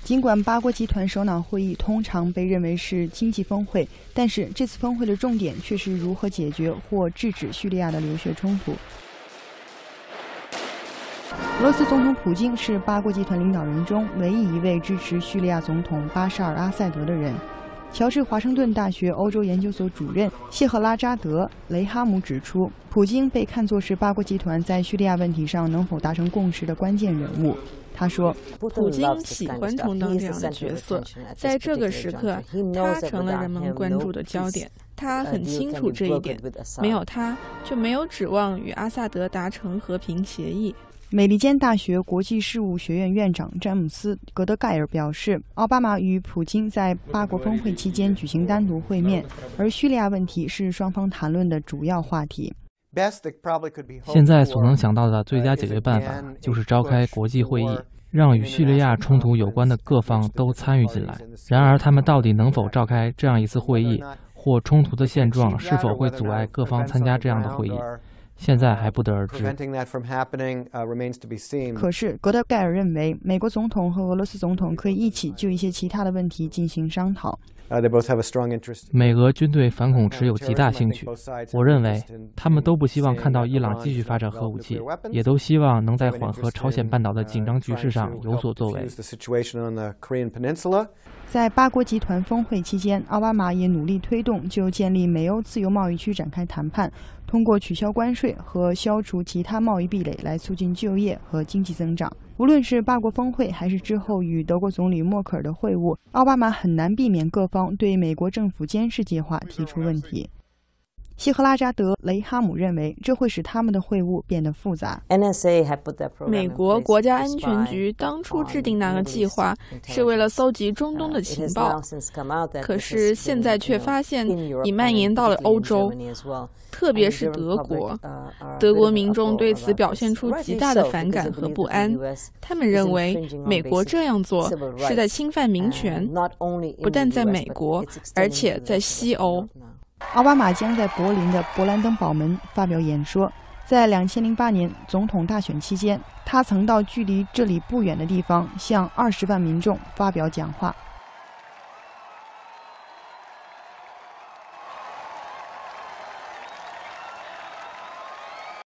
尽管八国集团首脑会议通常被认为是经济峰会，但是这次峰会的重点却是如何解决或制止叙利亚的流血冲突。俄罗斯总统普京是八国集团领导人中唯一一位支持叙利亚总统巴沙尔·阿塞德的人。乔治华盛顿大学欧洲研究所主任谢赫拉扎德·雷哈姆指出，普京被看作是八国集团在叙利亚问题上能否达成共识的关键人物。他说， 普京喜欢充当这样的角色，在这个时刻，他成了人们关注的焦点。他很清楚这一点，没有他，就没有指望与阿萨德达成和平协议。 美利坚大学国际事务学院院长詹姆斯·格德盖尔表示，奥巴马与普京在八国峰会期间举行单独会面，而叙利亚问题是双方谈论的主要话题。 现在所能想到的最佳解决办法就是召开国际会议，让与叙利亚冲突有关的各方都参与进来。然而，他们到底能否召开这样一次会议，或冲突的现状是否会阻碍各方参加这样的会议，现在还不得而知。 可是，格德盖尔认为，美国总统和俄罗斯总统可以一起就一些其他的问题进行商讨。 美俄均对反恐持有极大兴趣，我认为他们都不希望看到伊朗继续发展核武器，也都希望能在缓和朝鲜半岛的紧张局势上有所作为。 在八国集团峰会期间，奥巴马也努力推动就建立美欧自由贸易区展开谈判，通过取消关税和消除其他贸易壁垒来促进就业和经济增长。无论是八国峰会还是之后与德国总理默克尔的会晤，奥巴马很难避免各方对美国政府监视计划提出问题。希赫拉扎德·雷哈姆认为，这会使他们的会晤变得复杂。 美国国家安全局当初制定那个计划是为了搜集中东的情报，可是现在却发现已蔓延到了欧洲，特别是德国。德国民众对此表现出极大的反感和不安，他们认为美国这样做是在侵犯民权，不但在美国，而且在西欧。 奥巴马将在柏林的勃兰登堡门发表演说。在2008年总统大选期间，他曾到距离这里不远的地方向20万民众发表讲话。